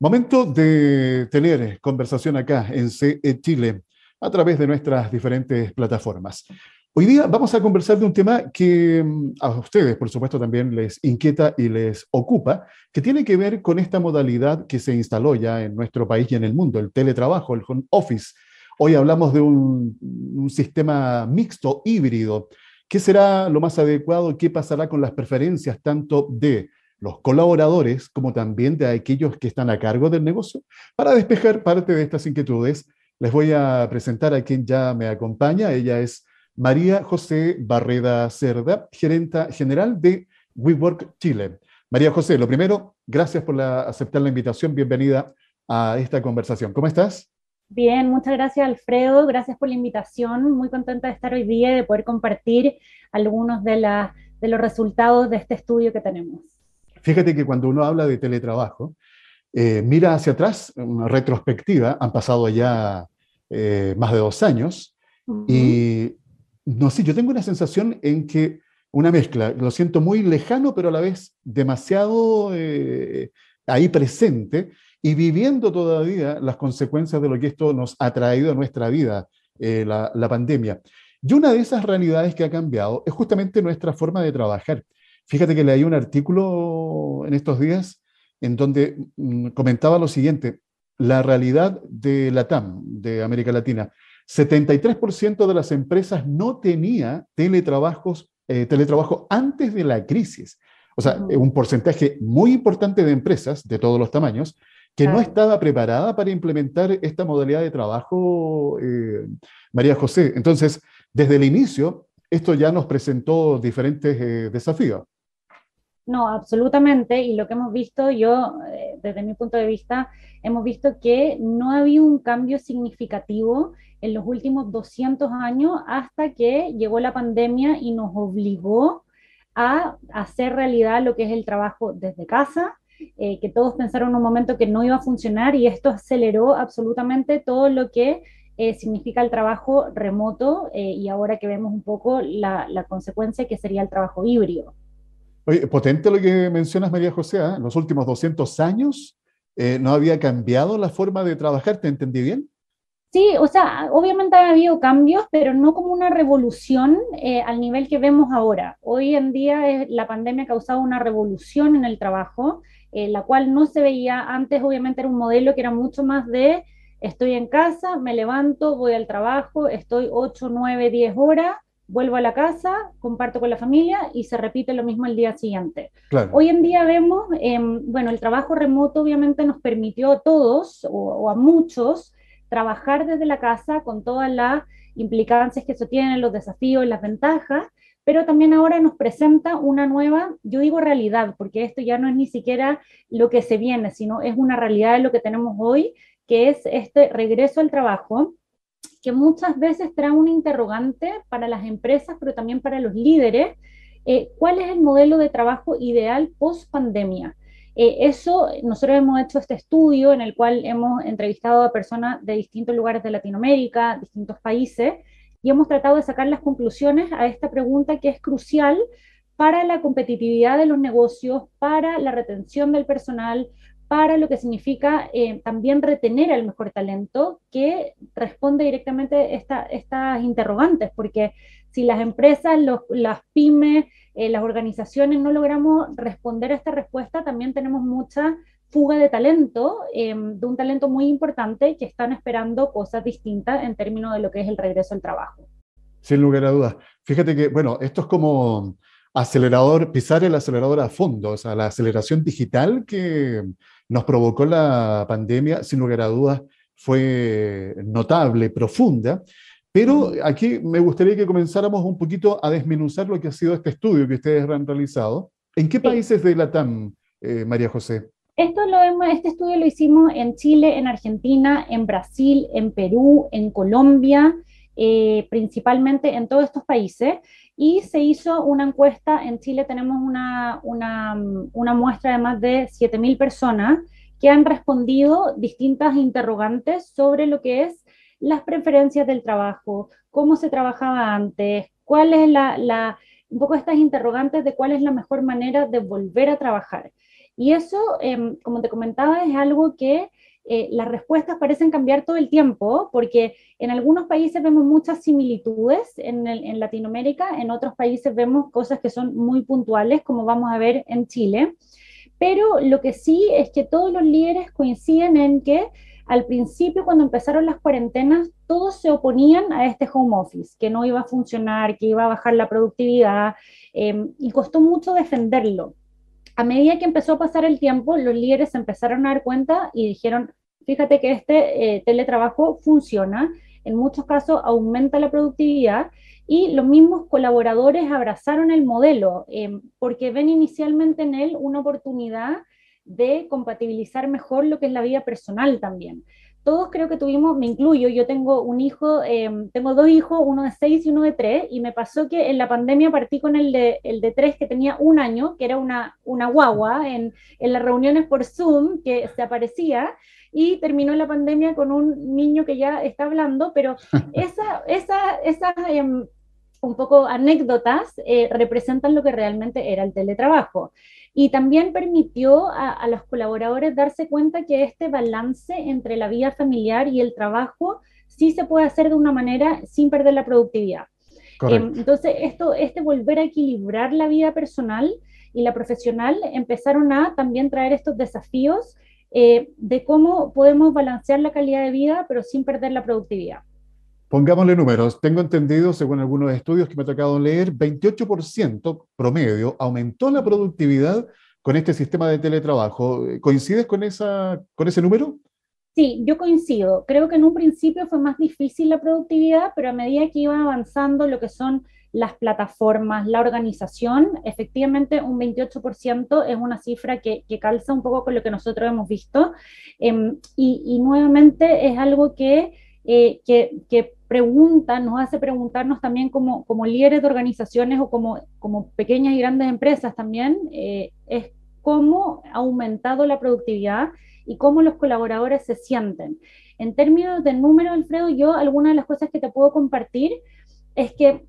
Momento de tener conversación acá en CE Chile a través de nuestras diferentes plataformas. Hoy día vamos a conversar de un tema que a ustedes, por supuesto, también les inquieta y les ocupa, que tiene que ver con esta modalidad que se instaló ya en nuestro país y en el mundo, el teletrabajo, el home office. Hoy hablamos de un sistema mixto, híbrido. ¿Qué será lo más adecuado? ¿Qué pasará con las preferencias tanto de los colaboradores como también de aquellos que están a cargo del negocio? Para despejar parte de estas inquietudes, les voy a presentar a quien ya me acompaña. Ella es María José Barreda Cerda, gerenta general de WeWork Chile. María José, lo primero, gracias por aceptar la invitación. Bienvenida a esta conversación. ¿Cómo estás? Bien, muchas gracias Alfredo, gracias por la invitación. Muy contenta de estar hoy día y de poder compartir algunos de los resultados de este estudio que tenemos. Fíjate que cuando uno habla de teletrabajo, mira hacia atrás, una retrospectiva, han pasado ya más de 2 años, Ujú. y no sé, yo tengo una sensación en que una mezcla, lo siento muy lejano, pero a la vez demasiado ahí presente y viviendo todavía las consecuencias de lo que esto nos ha traído a nuestra vida, la pandemia. Y una de esas realidades que ha cambiado es justamente nuestra forma de trabajar. Fíjate que leí un artículo en estos días en donde comentaba lo siguiente: la realidad de LATAM, de América Latina, 73% de las empresas no tenía teletrabajo antes de la crisis. O sea, Ujú. un porcentaje muy importante de empresas de todos los tamaños que no Claro. estaba preparada para implementar esta modalidad de trabajo, María José. Entonces, desde el inicio, esto ya nos presentó diferentes desafíos. No, absolutamente. Y lo que hemos visto, desde mi punto de vista, hemos visto que no ha habido un cambio significativo en los últimos 200 años hasta que llegó la pandemia y nos obligó a hacer realidad lo que es el trabajo desde casa, que todos pensaron en un momento que no iba a funcionar y esto aceleró absolutamente todo lo que significa el trabajo remoto y ahora que vemos un poco la consecuencia que sería el trabajo híbrido. Oye, potente lo que mencionas, María José, ¿eh? En los últimos 200 años no había cambiado la forma de trabajar, ¿te entendí bien? Sí, o sea, obviamente ha habido cambios, pero no como una revolución al nivel que vemos ahora. Hoy en día la pandemia ha causado una revolución en el trabajo, la cual no se veía antes. Obviamente era un modelo que era mucho más de estoy en casa, me levanto, voy al trabajo, estoy 8, 9, 10 horas, vuelvo a la casa, comparto con la familia y se repite lo mismo el día siguiente. Claro. Hoy en día vemos, bueno, el trabajo remoto obviamente nos permitió a todos o a muchos trabajar desde la casa con todas las implicancias que eso tiene, los desafíos, las ventajas, pero también ahora nos presenta una nueva, yo digo realidad, porque esto ya no es ni siquiera lo que se viene, sino es una realidad de lo que tenemos hoy, que es este regreso al trabajo, que muchas veces trae un interrogante para las empresas, pero también para los líderes. ¿Cuál es el modelo de trabajo ideal post pandemia? Eso, nosotros hemos hecho este estudio en el cual hemos entrevistado a personas de distintos lugares de Latinoamérica, distintos países, y hemos tratado de sacar las conclusiones a esta pregunta que es crucial para la competitividad de los negocios, para la retención del personal, para lo que significa también retener al mejor talento, que responde directamente a estas interrogantes, porque si las empresas, las pymes, las organizaciones no logramos responder a esta respuesta, también tenemos mucha fuga de un talento muy importante que están esperando cosas distintas en términos de lo que es el regreso al trabajo. Sin lugar a dudas. Fíjate que, bueno, esto es como acelerador, pisar el acelerador a fondo, o sea, la aceleración digital que nos provocó la pandemia, sin lugar a dudas, fue notable, profunda. Uh Pero -huh. aquí me gustaría que comenzáramos un poquito a desmenuzar lo que ha sido este estudio que ustedes han realizado. ¿En qué Sí. países de Latam, María José? Este estudio lo hicimos en Chile, en Argentina, en Brasil, en Perú, en Colombia, principalmente en todos estos países. Y se hizo una encuesta, en Chile tenemos una muestra de más de 7.000 personas que han respondido distintas interrogantes sobre lo que es las preferencias del trabajo, cómo se trabajaba antes, cuál es un poco estas interrogantes de cuál es la mejor manera de volver a trabajar. Y eso, como te comentaba, es algo que las respuestas parecen cambiar todo el tiempo, porque en algunos países vemos muchas similitudes en Latinoamérica, en otros países vemos cosas que son muy puntuales, como vamos a ver en Chile. Pero lo que sí es que todos los líderes coinciden en que al principio, cuando empezaron las cuarentenas, todos se oponían a este home office, que no iba a funcionar, que iba a bajar la productividad, y costó mucho defenderlo. A medida que empezó a pasar el tiempo, los líderes se empezaron a dar cuenta y dijeron, fíjate que este teletrabajo funciona, en muchos casos aumenta la productividad y los mismos colaboradores abrazaron el modelo porque ven inicialmente en él una oportunidad de compatibilizar mejor lo que es la vida personal también. Todos creo que tuvimos, me incluyo, yo tengo un hijo, tengo dos hijos, uno de 6 y uno de 3, y me pasó que en la pandemia partí con el de 3 que tenía un año, que era una guagua, en las reuniones por Zoom que se aparecía, y terminó la pandemia con un niño que ya está hablando, pero esas un poco anécdotas representan lo que realmente era el teletrabajo. Y también permitió a los colaboradores darse cuenta que este balance entre la vida familiar y el trabajo sí se puede hacer de una manera sin perder la productividad. Correcto. Entonces, este volver a equilibrar la vida personal y la profesional empezaron a también traer estos desafíos de cómo podemos balancear la calidad de vida, pero sin perder la productividad. Pongámosle números. Tengo entendido, según algunos estudios que me ha tocado leer, 28% promedio aumentó la productividad con este sistema de teletrabajo. ¿Coincides con ese número? Sí, yo coincido. Creo que en un principio fue más difícil la productividad, pero a medida que iba avanzando lo que son las plataformas, la organización, efectivamente un 28% es una cifra que calza un poco con lo que nosotros hemos visto. Y nuevamente es algo que pregunta, nos hace preguntarnos también como líderes de organizaciones o como pequeñas y grandes empresas también, es cómo ha aumentado la productividad y cómo los colaboradores se sienten. En términos de número, Alfredo, yo algunas de las cosas que te puedo compartir es que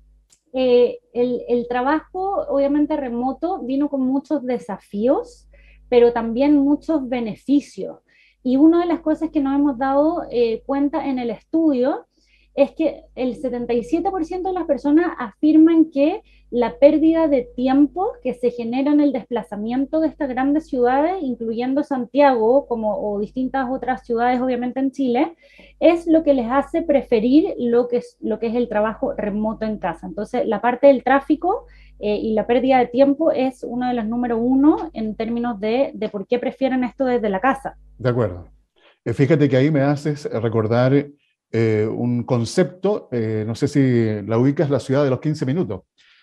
el trabajo, obviamente remoto, vino con muchos desafíos, pero también muchos beneficios. Y una de las cosas que nos hemos dado cuenta en el estudio es que el 77% de las personas afirman que la pérdida de tiempo que se genera en el desplazamiento de estas grandes ciudades, incluyendo Santiago o distintas otras ciudades, obviamente en Chile, es lo que les hace preferir lo que es el trabajo remoto en casa. Entonces, la parte del tráfico y la pérdida de tiempo es uno de los número uno en términos de por qué prefieren esto desde la casa. De acuerdo. Fíjate que ahí me haces recordar un concepto, no sé si la ubicas, la ciudad de los 15 minutos,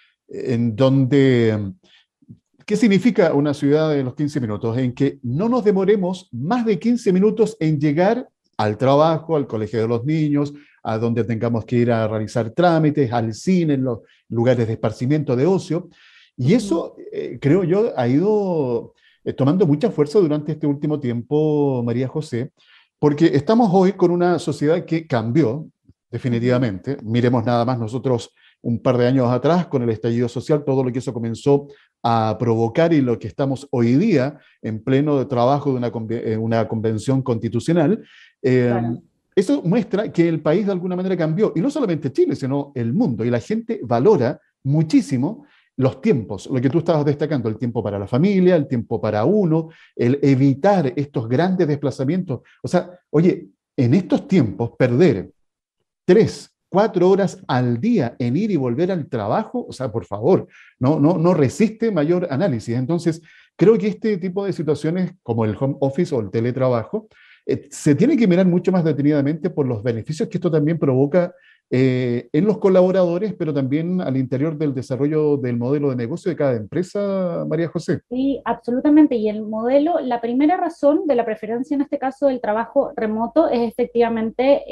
en donde, ¿qué significa una ciudad de los 15 minutos? En que no nos demoremos más de 15 minutos en llegar al trabajo, al colegio de los niños, a donde tengamos que ir a realizar trámites, al cine, en los lugares de esparcimiento, de ocio. Y eso, creo yo, ha ido tomando mucha fuerza durante este último tiempo, María José, porque estamos hoy con una sociedad que cambió Uh-huh. definitivamente. Miremos nada más nosotros un par de años atrás con el estallido social, todo lo que eso comenzó a provocar y lo que estamos hoy día en pleno de trabajo de una convención constitucional. Eh, Claro. Eso muestra que el país de alguna manera cambió, y no solamente Chile, sino el mundo, y la gente valora muchísimo los tiempos, lo que tú estabas destacando, el tiempo para la familia, el tiempo para uno, el evitar estos grandes desplazamientos. O sea, oye, en estos tiempos, perder 3, 4 horas al día en ir y volver al trabajo, o sea, por favor, no resiste mayor análisis. Entonces, creo que este tipo de situaciones, como el home office o el teletrabajo, se tiene que mirar mucho más detenidamente por los beneficios que esto también provoca en los colaboradores, pero también al interior del desarrollo del modelo de negocio de cada empresa, María José. Sí, absolutamente. Y el modelo, la primera razón de la preferencia en este caso del trabajo remoto es efectivamente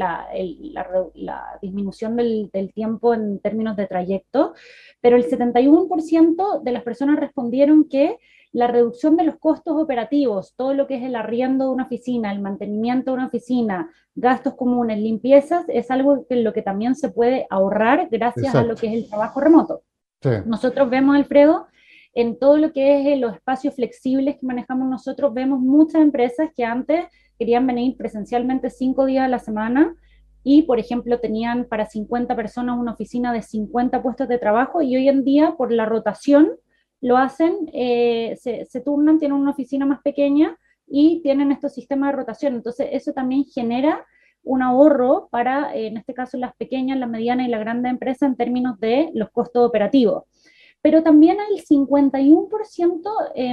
la disminución del tiempo en términos de trayecto, pero el 71% de las personas respondieron que la reducción de los costos operativos, todo lo que es el arriendo de una oficina, el mantenimiento de una oficina, gastos comunes, limpiezas, es algo en lo que también se puede ahorrar gracias a lo Exacto. que es el trabajo remoto. Sí. Nosotros vemos, Alfredo, en todo lo que es los espacios flexibles que manejamos nosotros, vemos muchas empresas que antes querían venir presencialmente 5 días a la semana y, por ejemplo, tenían para 50 personas una oficina de 50 puestos de trabajo y hoy en día, por la rotación, lo hacen, se turnan, tienen una oficina más pequeña y tienen estos sistemas de rotación. Entonces, eso también genera un ahorro para, en este caso, las pequeñas, las medianas y las grandes empresas en términos de los costos operativos. Pero también el 51%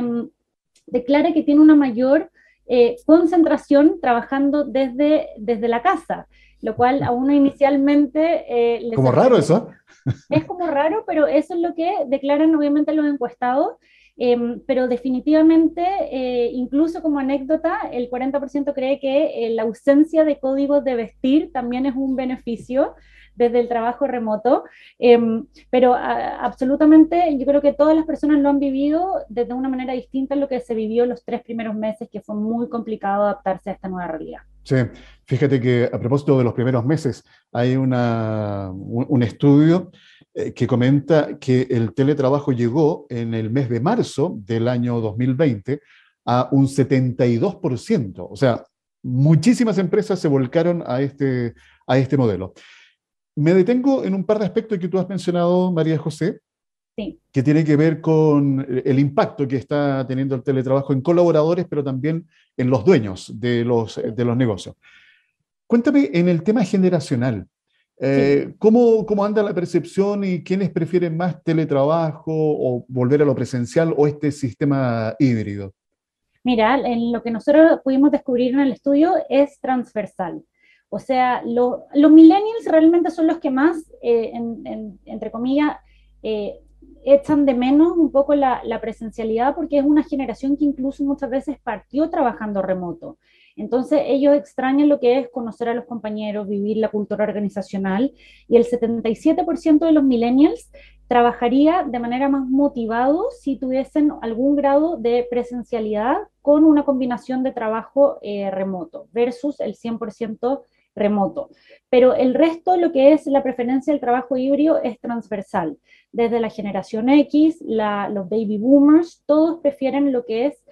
declara que tiene una mayor concentración trabajando desde la casa, lo cual a uno inicialmente le Como raro sorprende. eso. Es como raro, pero eso es lo que declaran obviamente los encuestados, pero definitivamente, incluso como anécdota, el 40% cree que la ausencia de códigos de vestir también es un beneficio desde el trabajo remoto, pero absolutamente yo creo que todas las personas lo han vivido desde una manera distinta a lo que se vivió los 3 primeros meses, que fue muy complicado adaptarse a esta nueva realidad. Sí, fíjate que a propósito de los primeros meses, hay un estudio que comenta que el teletrabajo llegó en el mes de marzo del año 2020 a un 72%. O sea, muchísimas empresas se volcaron a este modelo. Me detengo en un par de aspectos que tú has mencionado, María José, Sí. que tiene que ver con el impacto que está teniendo el teletrabajo en colaboradores, pero también en los dueños de los negocios. Cuéntame en el tema generacional, Sí. cómo anda la percepción y quiénes prefieren más teletrabajo o volver a lo presencial o este sistema híbrido? Mira, en lo que nosotros pudimos descubrir en el estudio es transversal. O sea, los millennials realmente son los que más, entre comillas, eh, echan de menos un poco la presencialidad porque es una generación que incluso muchas veces partió trabajando remoto. Entonces ellos extrañan lo que es conocer a los compañeros, vivir la cultura organizacional y el 77% de los millennials trabajaría de manera más motivado si tuviesen algún grado de presencialidad con una combinación de trabajo remoto versus el 100% remoto. Pero el resto, lo que es la preferencia del trabajo híbrido, es transversal. Desde la generación X, los baby boomers, todos prefieren lo que es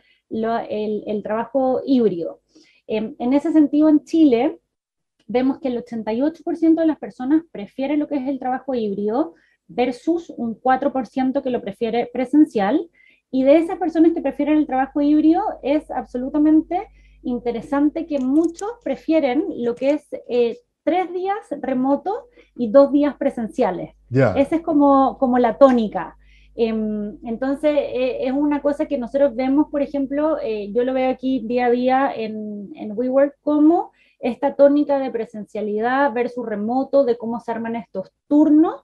el trabajo híbrido. En ese sentido, en Chile, vemos que el 88% de las personas prefiere lo que es el trabajo híbrido versus un 4% que lo prefiere presencial. Y de esas personas que prefieren el trabajo híbrido, es absolutamente interesante que muchos prefieren lo que es 3 días remoto y 2 días presenciales. Ya. Esa es como la tónica. Entonces, es una cosa que nosotros vemos, por ejemplo, yo lo veo aquí día a día en WeWork, como esta tónica de presencialidad versus remoto, de cómo se arman estos turnos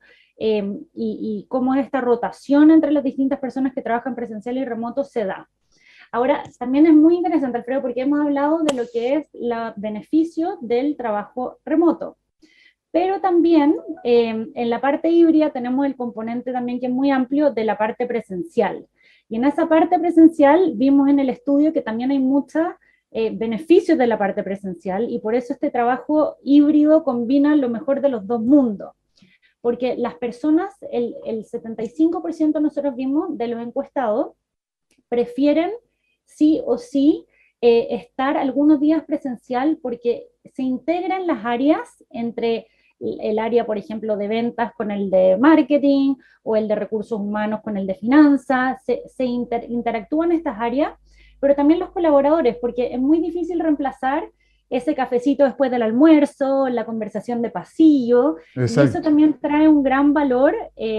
y cómo esta rotación entre las distintas personas que trabajan presencial y remoto se da. Ahora, también es muy interesante, Alfredo, porque hemos hablado de lo que es el beneficio del trabajo remoto. Pero también en la parte híbrida tenemos el componente también que es muy amplio de la parte presencial. Y en esa parte presencial vimos en el estudio que también hay muchos beneficios de la parte presencial y por eso este trabajo híbrido combina lo mejor de los dos mundos. Porque las personas, el 75% nosotros vimos de los encuestados, prefieren sí o sí estar algunos días presencial porque se integran las áreas entre el área, por ejemplo, de ventas con el de marketing o el de recursos humanos con el de finanzas, se interactúan estas áreas, pero también los colaboradores, porque es muy difícil reemplazar ese cafecito después del almuerzo, la conversación de pasillo, y eso Exacto. también trae un gran valor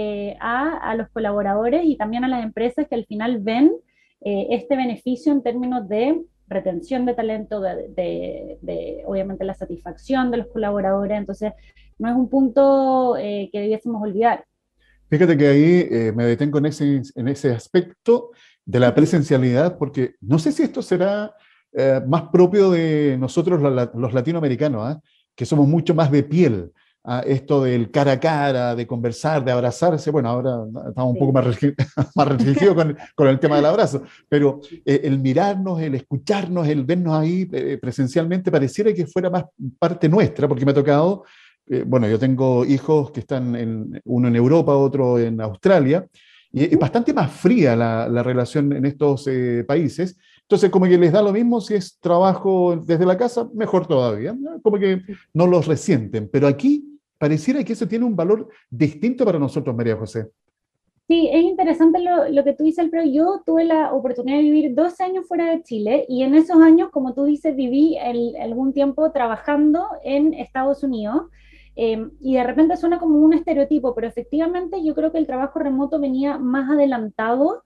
a los colaboradores y también a las empresas que al final ven este beneficio en términos de retención de talento, obviamente la satisfacción de los colaboradores, entonces no es un punto que debiésemos olvidar. Fíjate que ahí me detengo en ese aspecto de Uh la -huh. presencialidad, porque no sé si esto será más propio de nosotros los latinoamericanos, ¿eh? Que somos mucho más de piel, esto del cara a cara, de conversar, de abrazarse. Bueno, ahora estamos un poco Sí. más, más restringidos con el tema del abrazo, pero el mirarnos, el escucharnos, el vernos ahí presencialmente, pareciera que fuera más parte nuestra, porque me ha tocado bueno, yo tengo hijos que están uno en Europa, otro en Australia, Y es bastante más fría la relación en estos países. Entonces, como que les da lo mismo si es trabajo desde la casa, mejor todavía, ¿no? Como que no los resienten. Pero aquí pareciera que eso tiene un valor distinto para nosotros, María José. Sí, es interesante lo que tú dices, pero yo tuve la oportunidad de vivir 12 años fuera de Chile y en esos años, como tú dices, viví algún tiempo trabajando en Estados Unidos y de repente suena como un estereotipo, pero efectivamente yo creo que el trabajo remoto venía más adelantado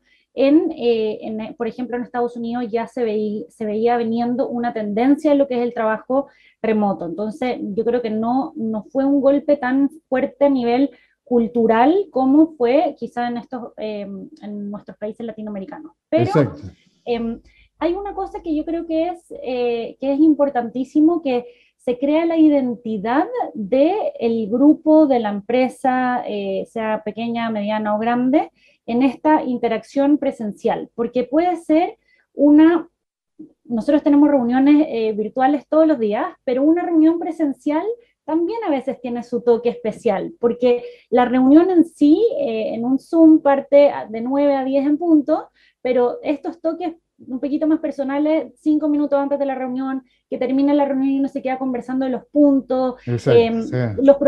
por ejemplo, en Estados Unidos ya se veía veniendo una tendencia en lo que es el trabajo remoto. Entonces, yo creo que no fue un golpe tan fuerte a nivel cultural como fue quizá en nuestros países latinoamericanos. Pero Exacto. eh, hay una cosa que yo creo que es importantísimo, que se crea la identidad del grupo, de la empresa, sea pequeña, mediana o grande, en esta interacción presencial, porque puede ser una, nosotros tenemos reuniones virtuales todos los días, pero una reunión presencial también a veces tiene su toque especial, porque la reunión en sí, en un Zoom, parte de 9 a 10 en punto, pero estos toques un poquito más personales, 5 minutos antes de la reunión, que termina la reunión y uno se queda conversando de los puntos, Exacto, sí.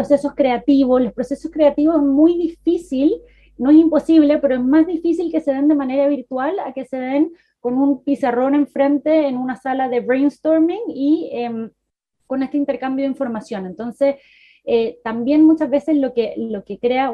los procesos creativos es muy difícil, no es imposible, pero es más difícil que se den de manera virtual a que se den con un pizarrón enfrente en una sala de brainstorming y con este intercambio de información. Entonces, también muchas veces lo que crea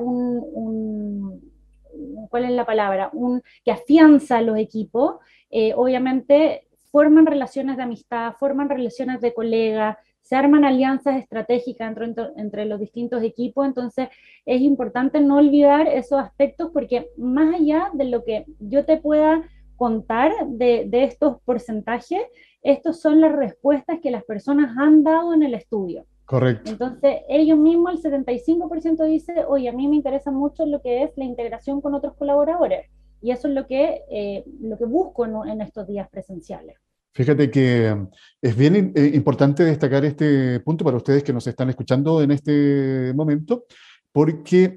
¿cuál es la palabra? Que afianza a los equipos, obviamente forman relaciones de amistad, forman relaciones de colegas, se arman alianzas estratégicas entre los distintos equipos, entonces es importante no olvidar esos aspectos porque más allá de lo que yo te pueda contar de estos porcentajes, estas son las respuestas que las personas han dado en el estudio. Correcto. Entonces, ellos mismos, el 75% dice, oye, a mí me interesa mucho lo que es la integración con otros colaboradores. Y eso es lo que busco en estos días presenciales. Fíjate que es bien importante destacar este punto para ustedes que nos están escuchando en este momento, porque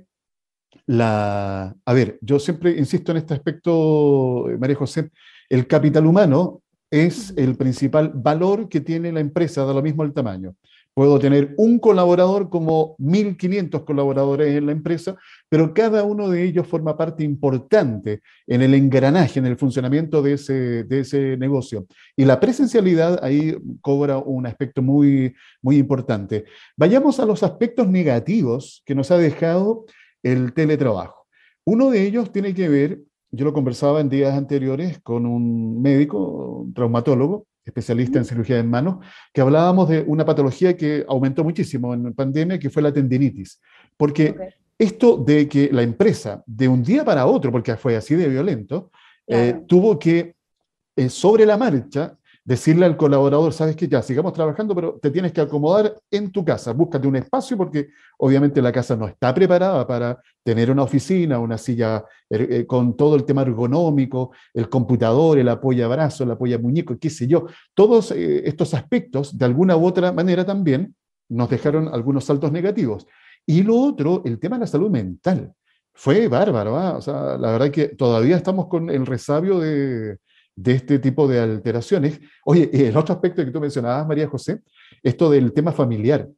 a ver, yo siempre insisto en este aspecto, María José, el capital humano es el principal valor que tiene la empresa, da lo mismo el tamaño. Puedo tener un colaborador como 1.500 colaboradores en la empresa, pero cada uno de ellos forma parte importante en el engranaje, en el funcionamiento de ese negocio. Y la presencialidad ahí cobra un aspecto muy, muy importante. Vayamos a los aspectos negativos que nos ha dejado el teletrabajo. Uno de ellos tiene que ver, yo lo conversaba en días anteriores con un médico, un traumatólogo, especialista en cirugía en manos, que hablábamos de una patología que aumentó muchísimo en pandemia, que fue la tendinitis. Porque Okay, esto de que la empresa, de un día para otro, porque fue así de violento, claro. tuvo que sobre la marcha, decirle al colaborador, sabes que ya, sigamos trabajando, pero te tienes que acomodar en tu casa, búscate un espacio porque obviamente la casa no está preparada para tener una oficina, una silla con todo el tema ergonómico, el computador, el apoyabrazo, el apoyamuñeco, qué sé yo. Todos estos aspectos, de alguna u otra manera también, nos dejaron algunos saltos negativos. Y lo otro, el tema de la salud mental. Fue bárbaro, ¿eh? O sea, la verdad que todavía estamos con el resabio de este tipo de alteraciones. Oye, el otro aspecto que tú mencionabas, María José, esto del tema familiar.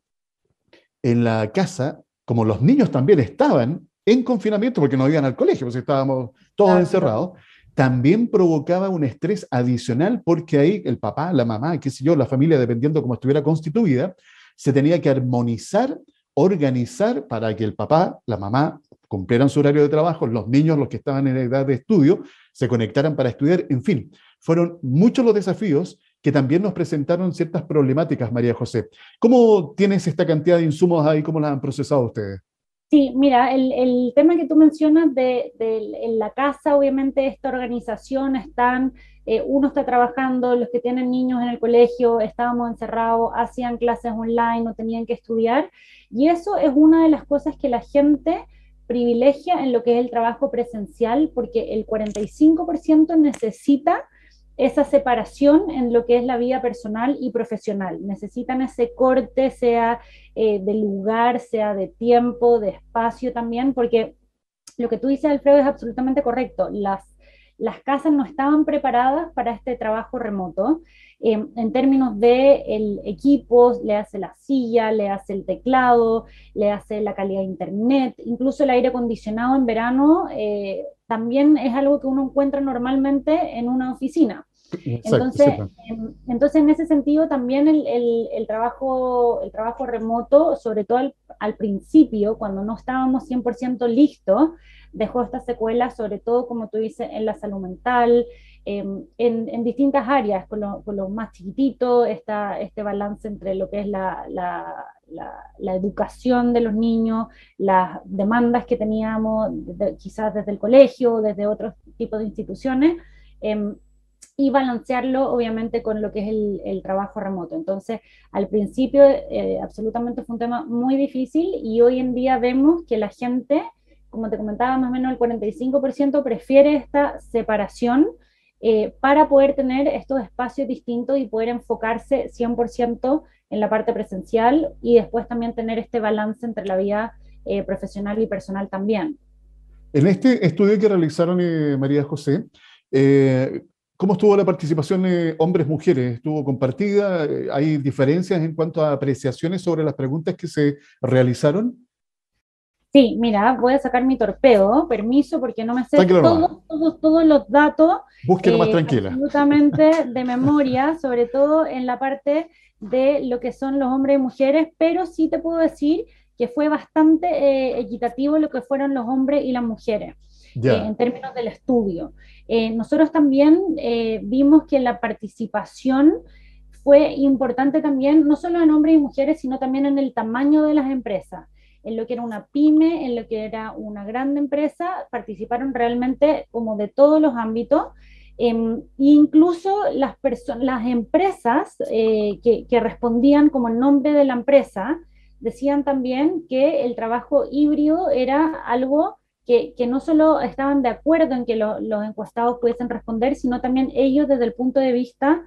En la casa, como los niños también estaban en confinamiento porque no iban al colegio, pues estábamos todos Exacto. encerrados, también provocaba un estrés adicional porque ahí el papá, la mamá, qué sé yo, la familia, dependiendo cómo estuviera constituida, se tenía que armonizar, organizar para que el papá, la mamá cumplieran su horario de trabajo, los niños, los que estaban en edad de estudio, se conectaran para estudiar, en fin, fueron muchos los desafíos que también nos presentaron ciertas problemáticas, María José. ¿Cómo tienes esta cantidad de insumos ahí? ¿Cómo las han procesado ustedes? Sí, mira, el tema que tú mencionas en la casa, obviamente esta organización uno está trabajando, los que tienen niños en el colegio, estábamos encerrados, hacían clases online, no tenían que estudiar, y eso es una de las cosas que la gente privilegia en lo que es el trabajo presencial, porque el 45% necesita esa separación en lo que es la vida personal y profesional. Necesitan ese corte, sea de lugar, sea de tiempo, de espacio también, porque lo que tú dices, Alfredo, es absolutamente correcto. Las casas no estaban preparadas para este trabajo remoto. En términos de el equipo, le hace la silla, le hace el teclado, le hace la calidad de internet, incluso el aire acondicionado en verano también es algo que uno encuentra normalmente en una oficina. Exacto, sí, Entonces, pues. en ese sentido también el trabajo remoto, sobre todo al principio, cuando no estábamos 100% listos, dejó estas secuelas, sobre todo, como tú dices, en la salud mental, en distintas áreas, con lo más chiquitito, este balance entre lo que es la educación de los niños, las demandas que teníamos, quizás desde el colegio, desde otros tipos de instituciones, eh, y balancearlo obviamente con lo que es el trabajo remoto. Entonces, al principio absolutamente fue un tema muy difícil y hoy en día vemos que la gente, como te comentaba, más o menos el 45% prefiere esta separación para poder tener estos espacios distintos y poder enfocarse 100% en la parte presencial y después también tener este balance entre la vida profesional y personal también. En este estudio que realizaron, María José, eh, ¿cómo estuvo la participación hombres-mujeres? ¿Estuvo compartida? ¿Hay diferencias en cuanto a apreciaciones sobre las preguntas que se realizaron? Sí, mira, voy a sacar mi torpedo, permiso, porque no me sé Sáquelo nomás. todos los datos Búsquelo más tranquila. absolutamente de memoria, sobre todo en la parte de lo que son los hombres y mujeres, pero sí te puedo decir que fue bastante equitativo lo que fueron los hombres y las mujeres Ya, en términos del estudio. Nosotros también vimos que la participación fue importante también, no solo en hombres y mujeres, sino también en el tamaño de las empresas en lo que era una pyme, en lo que era una gran empresa, participaron realmente como de todos los ámbitos. Incluso las empresas que respondían como el nombre de la empresa decían también que el trabajo híbrido era algo que no solo estaban de acuerdo en que los encuestados pudiesen responder, sino también ellos desde el punto de vista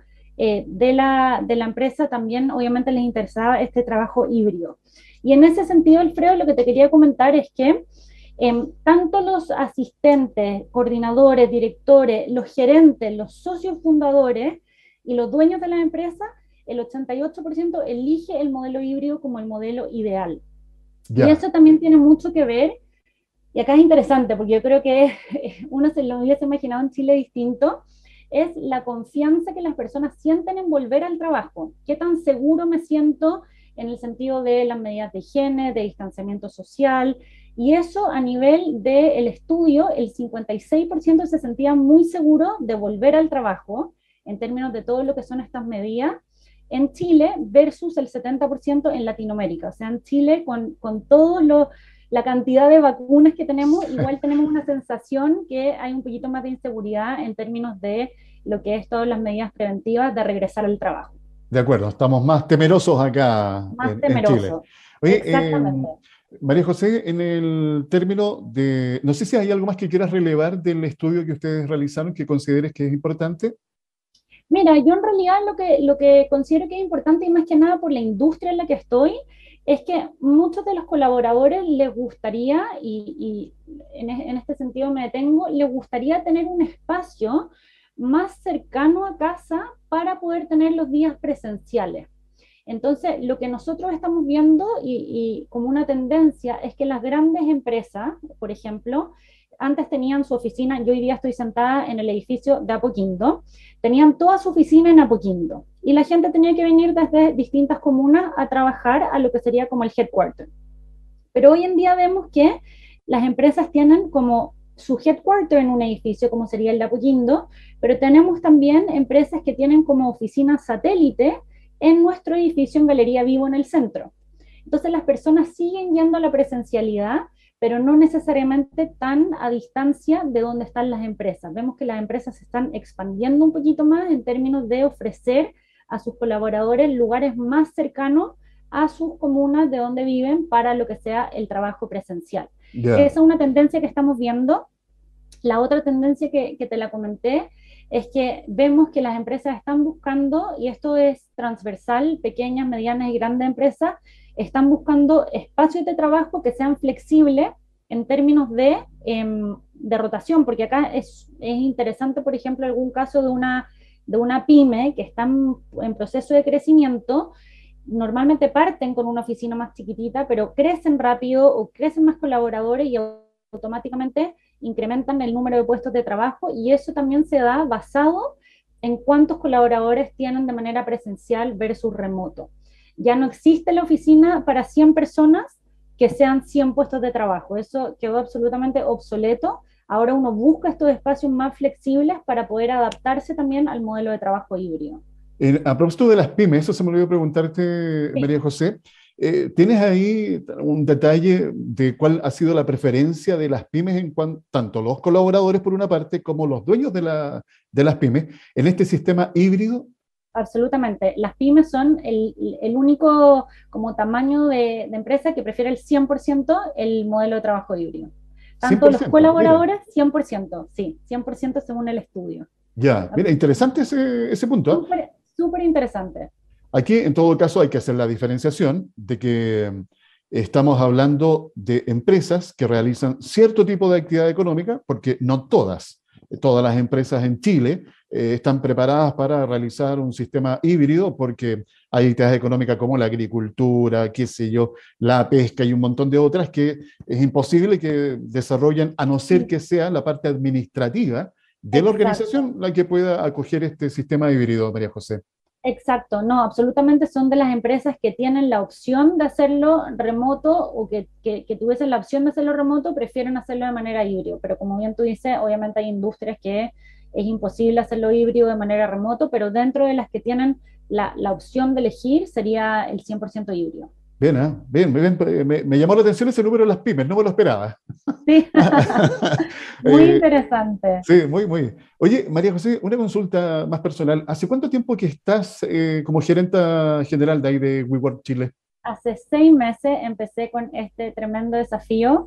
de la empresa también obviamente les interesaba este trabajo híbrido. Y en ese sentido, Alfredo, lo que te quería comentar es que tanto los asistentes, coordinadores, directores, los gerentes, los socios fundadores y los dueños de la empresa, el 88% elige el modelo híbrido como el modelo ideal. Y ya. eso también tiene mucho que ver, y acá es interesante, porque yo creo que uno se lo hubiese imaginado en Chile distinto, es la confianza que las personas sienten en volver al trabajo. ¿Qué tan seguro me siento en el sentido de las medidas de higiene, de distanciamiento social? Y eso a nivel del estudio, el 56% se sentía muy seguro de volver al trabajo en términos de todo lo que son estas medidas en Chile versus el 70% en Latinoamérica. O sea, en Chile, con todos los la cantidad de vacunas que tenemos, igual tenemos una sensación que hay un poquito más de inseguridad en términos de lo que es todas las medidas preventivas de regresar al trabajo. De acuerdo, estamos más temerosos acá Más en Chile. temeroso. Oye, Exactamente. María José, en el término de, no sé si hay algo más que quieras relevar del estudio que ustedes realizaron que consideres que es importante. Mira, yo en realidad lo que considero que es importante y más que nada por la industria en la que estoy, es que muchos de los colaboradores les gustaría, en este sentido me detengo, les gustaría tener un espacio más cercano a casa para poder tener los días presenciales. Entonces, lo que nosotros estamos viendo y como una tendencia es que las grandes empresas, por ejemplo, antes tenían su oficina, yo hoy día estoy sentada en el edificio de Apoquindo, tenían toda su oficina en Apoquindo y la gente tenía que venir desde distintas comunas a trabajar a lo que sería como el headquarter. Pero hoy en día vemos que las empresas tienen como su headquarter en un edificio, como sería el de Apoquindo, pero tenemos también empresas que tienen como oficina satélite en nuestro edificio en Galería Vivo en el centro. Entonces las personas siguen yendo a la presencialidad, pero no necesariamente tan a distancia de donde están las empresas. Vemos que las empresas se están expandiendo un poquito más en términos de ofrecer a sus colaboradores lugares más cercanos a sus comunas de donde viven para lo que sea el trabajo presencial. Esa Ya, es una tendencia que estamos viendo. La otra tendencia que te la comenté es que vemos que las empresas están buscando, y esto es transversal, pequeñas, medianas y grandes empresas, están buscando espacios de trabajo que sean flexibles en términos de rotación, porque acá es interesante, por ejemplo, algún caso de una pyme que está en proceso de crecimiento. Normalmente parten con una oficina más chiquitita, pero crecen rápido o crecen más colaboradores y automáticamente incrementan el número de puestos de trabajo, y eso también se da basado en cuántos colaboradores tienen de manera presencial versus remoto. Ya no existe la oficina para 100 personas que sean 100 puestos de trabajo. Eso quedó absolutamente obsoleto. Ahora uno busca estos espacios más flexibles para poder adaptarse también al modelo de trabajo híbrido. A propósito de las pymes, eso se me olvidó preguntarte, Sí. María José. ¿Tienes ahí un detalle de cuál ha sido la preferencia de las pymes en cuanto, tanto los colaboradores por una parte como los dueños de las pymes en este sistema híbrido? Absolutamente. Las pymes son el único como tamaño de empresa que prefiere el 100% el modelo de trabajo híbrido. Tanto los 100%, mira, colaboradores, 100%, sí, 100% según el estudio. ya, mira, interesante ese punto. ¿Ah? Súper, súper interesante. Aquí, en todo caso, hay que hacer la diferenciación de que estamos hablando de empresas que realizan cierto tipo de actividad económica, porque no todas las empresas en Chile están preparadas para realizar un sistema híbrido, porque hay actividades económicas como la agricultura, qué sé yo, la pesca y un montón de otras que es imposible que desarrollen, a no ser que sea la parte administrativa de la Exacto. organización la que pueda acoger este sistema híbrido, María José. Exacto, no, absolutamente son de las empresas que tienen la opción de hacerlo remoto o que tuviesen la opción de hacerlo remoto, prefieren hacerlo de manera híbrido. Pero como bien tú dices, obviamente hay industrias que es imposible hacerlo híbrido de manera remoto, pero dentro de las que tienen la opción de elegir sería el 100% híbrido. Bien, ¿ah? Bien, muy bien. Me llamó la atención ese número de las pymes, no me lo esperaba. Sí, muy Eh, interesante. sí, muy. Oye, María José, una consulta más personal. ¿Hace cuánto tiempo que estás como gerenta general de ahí de WeWork Chile? Hace 6 meses empecé con este tremendo desafío.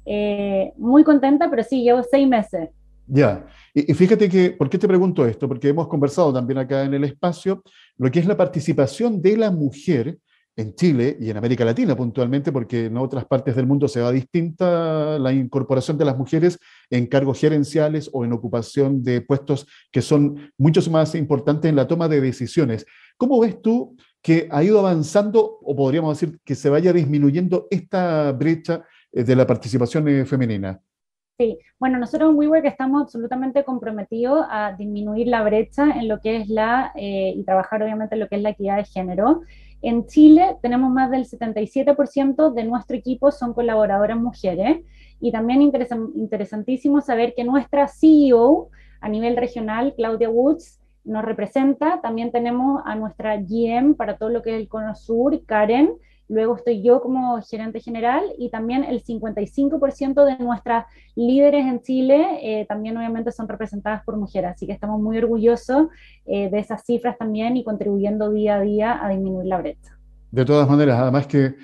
Muy contenta, pero sí, llevo 6 meses. Ya. Y fíjate que, ¿por qué te pregunto esto? Porque hemos conversado también acá en el espacio lo que es la participación de la mujer en Chile y en América Latina puntualmente, porque en otras partes del mundo se va distinta la incorporación de las mujeres en cargos gerenciales o en ocupación de puestos que son muchos más importantes en la toma de decisiones. ¿Cómo ves tú que ha ido avanzando, o podríamos decir que se vaya disminuyendo esta brecha de la participación femenina? Sí, bueno, nosotros en WeWork estamos absolutamente comprometidos a disminuir la brecha en lo que es y trabajar obviamente en lo que es la equidad de género. En Chile tenemos más del 77% de nuestro equipo son colaboradoras mujeres, y también interesantísimo saber que nuestra CEO a nivel regional, Claudia Woods, nos representa. También tenemos a nuestra GM para todo lo que es el Cono Sur, Karen. Luego estoy yo como gerente general, y también el 55% de nuestras líderes en Chile también obviamente son representadas por mujeres, así que estamos muy orgullosos de esas cifras también, y contribuyendo día a día a disminuir la brecha. De todas maneras, además que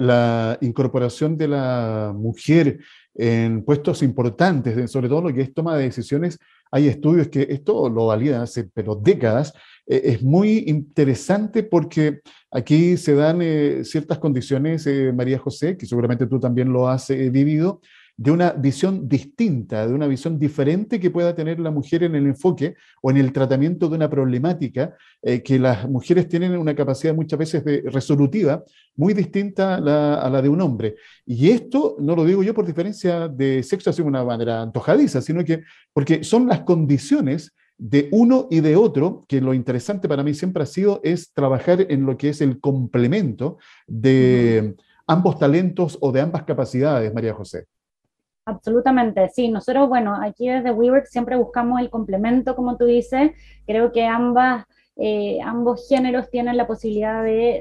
la incorporación de la mujer en puestos importantes, sobre todo lo que es toma de decisiones, hay estudios que esto lo validan hace pero décadas. Es muy interesante porque aquí se dan ciertas condiciones, María José, que seguramente tú también lo has vivido, de una visión distinta, de una visión diferente que pueda tener la mujer en el enfoque o en el tratamiento de una problemática, que las mujeres tienen una capacidad muchas veces de resolutiva muy distinta a la de un hombre. Y esto no lo digo yo por diferencia de sexo, así de una manera antojadiza, sino que porque son las condiciones de uno y de otro, que lo interesante para mí siempre ha sido es trabajar en lo que es el complemento Uh -huh. de ambos talentos o de ambas capacidades, María José. Absolutamente, sí. Nosotros, bueno, aquí desde WeWork siempre buscamos el complemento, como tú dices. Creo que ambos géneros tienen la posibilidad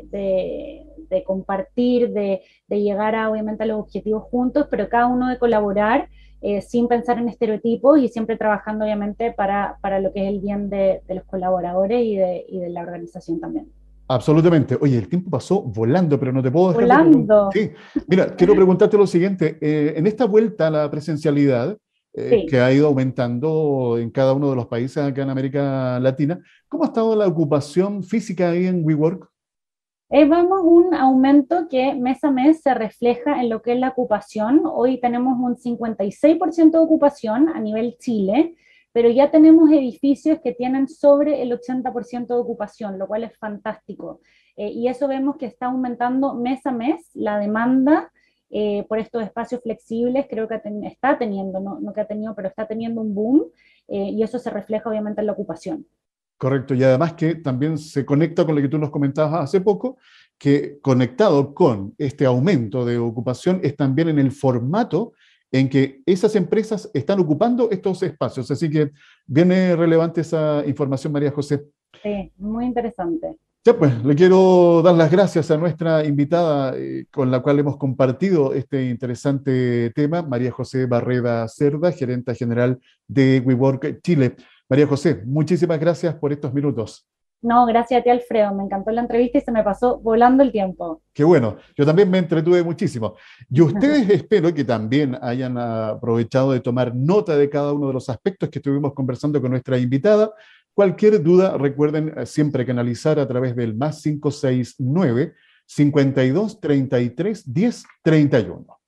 de compartir, de llegar obviamente a los objetivos juntos, pero cada uno de colaborar sin pensar en estereotipos, y siempre trabajando obviamente para lo que es el bien de los colaboradores y de la organización también. Absolutamente. Oye, el tiempo pasó volando, pero no te puedo dejar de preguntar. Volando. Sí, mira, quiero preguntarte lo siguiente. En esta vuelta a la presencialidad, Sí. que ha ido aumentando en cada uno de los países acá en América Latina, ¿cómo ha estado la ocupación física ahí en WeWork? Vamos un aumento que mes a mes se refleja en lo que es la ocupación. Hoy tenemos un 56% de ocupación a nivel Chile, pero ya tenemos edificios que tienen sobre el 80% de ocupación, lo cual es fantástico. Y eso vemos que está aumentando mes a mes la demanda por estos espacios flexibles. Creo que está teniendo, no que ha tenido, pero está teniendo un boom, y eso se refleja obviamente en la ocupación. Correcto, y además que también se conecta con lo que tú nos comentabas hace poco, que conectado con este aumento de ocupación es también en el formato en que esas empresas están ocupando estos espacios. Así que viene relevante esa información, María José. Sí, muy interesante. Ya pues, le quiero dar las gracias a nuestra invitada con la cual hemos compartido este interesante tema, María José Barreda Cerda, gerenta general de WeWork Chile. María José, muchísimas gracias por estos minutos. No, gracias a ti, Alfredo. Me encantó la entrevista y se me pasó volando el tiempo. Qué bueno, yo también me entretuve muchísimo. Y ustedes espero que también hayan aprovechado de tomar nota de cada uno de los aspectos que estuvimos conversando con nuestra invitada. Cualquier duda, recuerden siempre canalizar a través del +569 52 33 10 31.